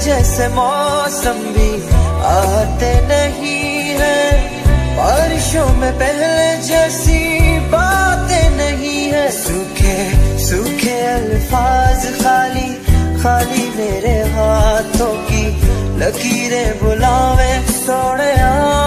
जैसे मौसम भी आते नहीं है, बारिशों में पहले जैसी बातें नहीं है। सूखे सूखे अल्फाज खाली खाली मेरे हाथों की लकीरें बुलावे सोने